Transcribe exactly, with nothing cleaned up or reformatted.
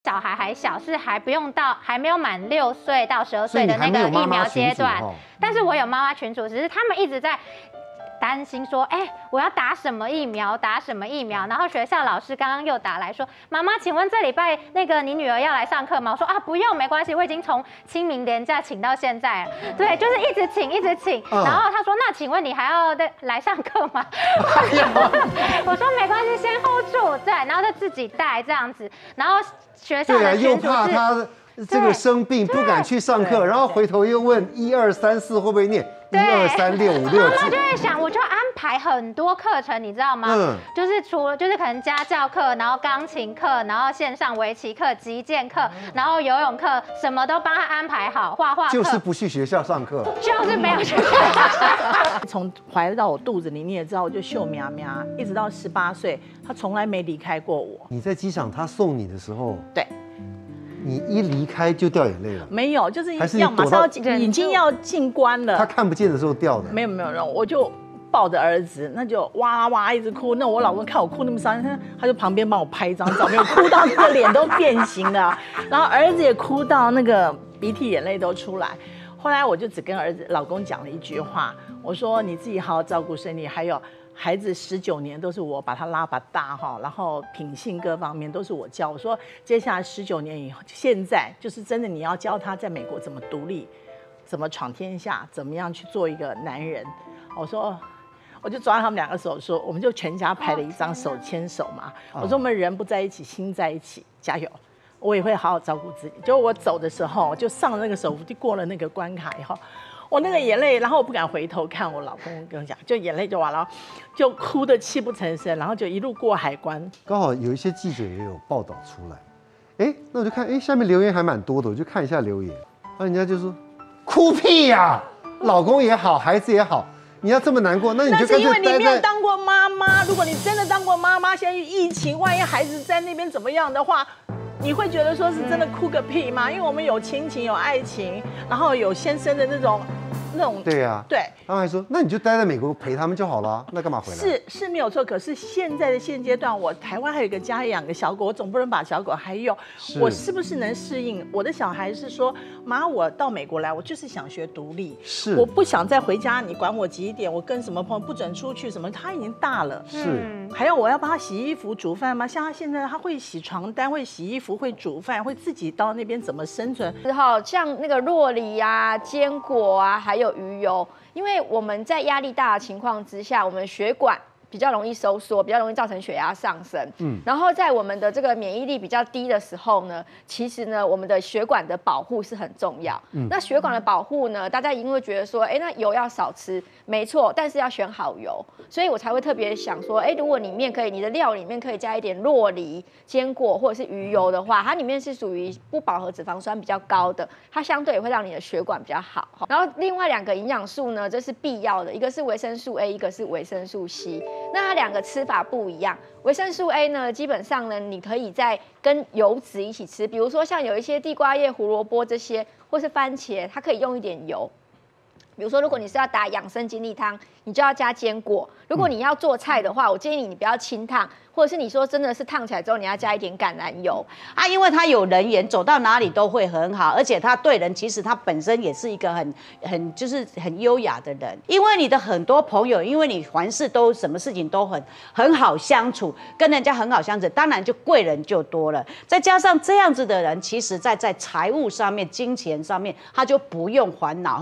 小孩还小，是还不用到还没有满六岁到十二岁的那个疫苗阶段。但是我有妈妈群组，只是他们一直在担心说，哎、欸，我要打什么疫苗？打什么疫苗？然后学校老师刚刚又打来说，妈妈，请问这礼拜那个你女儿要来上课吗？我说啊，不用，没关系，我已经从清明连假请到现在了。对，就是一直请，一直请。嗯、然后他说，那请问你还要来上课吗？我说没关系，先 hold 住，对，然后就自己带这样子。然后学校的群组是。 对啊，又怕他这个生病不敢去上课，然后回头又问一二三四会不会念？一二三六五六， 妈妈就会想，我就安排很多课程，你知道吗？嗯，就是除了就是可能家教课，然后钢琴课，然后线上围棋课、击剑课，然后游泳课，什么都帮他安排好，画画课。 就是不去学校上课， 就是没有去学校。 从怀到我肚子里，你也知道，我就秀喵喵，一直到十八岁，他从来没离开过我。 你在机场他送你的时候， 对。 你一离开就掉眼泪了？ 没有，就是要马上要已经要进关了。 他看不见的时候掉的？ 没有没有没有，我就抱着儿子，那就哇哇一直哭。那我老公看我哭那么伤心，他就旁边帮我拍一张照片，哭到那个脸都变形了。然后儿子也哭到那个鼻涕眼泪都出来。后来我就只跟儿子老公讲了一句话，我说你自己好好照顾身体，还有。孩子十九年都是我把他拉拔大哈，然后品性各方面都是我教。我说接下来十九年以后，现在就是真的你要教他在美国怎么独立，怎么闯天下，怎么样去做一个男人。我说，我就抓他们两个手说，我们就全家拍了一张手牵手嘛。我说我们人不在一起，心在一起，加油！我也会好好照顾自己。就我走的时候，就上了那个手扶梯，过了那个关卡以后。我那个眼泪，然后我不敢回头看我老公，跟我讲，就眼泪就完了，就哭得泣不成声，然后就一路过海关。 刚好有一些记者也有报道出来，哎，那我就看，哎，下面留言还蛮多的，我就看一下留言，那人家就说，哭屁呀、啊，老公也好，孩子也好，你要这么难过，那你就干脆待在。 那是因为你没有当过妈妈，如果你真的当过妈妈，现在疫情，万一孩子在那边怎么样的话。你会觉得说是真的哭个屁吗？因为我们有亲情，有爱情，然后有先生的那种，那种对呀、啊， 对。 他们还说，那你就待在美国陪他们就好了，那干嘛回来？ 是是没有错，可是现在的现阶段，我台湾还有一个家养个小狗，我总不能把小狗还有，我是不是能适应？我的小孩是说，妈，我到美国来，我就是想学独立， 是， 我不想再回家，你管我几点，我跟什么朋友不准出去，什么，他已经大了， 是。 还有我要帮他洗衣服、煮饭吗？像他现在，他会洗床单，会洗衣服，会煮饭，会自己到那边怎么生存？ 之后像那个酪梨啊、坚果啊，还有鱼油，因为我们在压力大的情况之下，我们血管比较容易收缩，比较容易造成血压上升。嗯，然后在我们的这个免疫力比较低的时候呢，其实呢，我们的血管的保护是很重要。嗯，那血管的保护呢，大家一定会觉得说，哎，那油要少吃，没错，但是要选好油，所以我才会特别想说，哎，如果里面可以，你的料里面可以加一点酪梨、坚果或者是鱼油的话，它里面是属于不饱和脂肪酸比较高的，它相对也会让你的血管比较好。然后另外两个营养素呢，这是必要的，一个是维生素 A， 一个是维生素 C。那它两个吃法不一样，维生素 A 呢，基本上呢，你可以在跟油脂一起吃，比如说像有一些地瓜叶、胡萝卜这些，或是番茄，它可以用一点油。比如说，如果你是要打养生精力汤，你就要加坚果；如果你要做菜的话，我建议你你不要清烫，或者是你说真的是烫起来之后，你要加一点橄榄油啊，因为他有人缘，走到哪里都会很好，而且他对人其实他本身也是一个很很就是很优雅的人。因为你的很多朋友，因为你凡事都什么事情都很很好相处，跟人家很好相处，当然就贵人就多了。再加上这样子的人，其实在在财务上面、金钱上面，他就不用烦恼。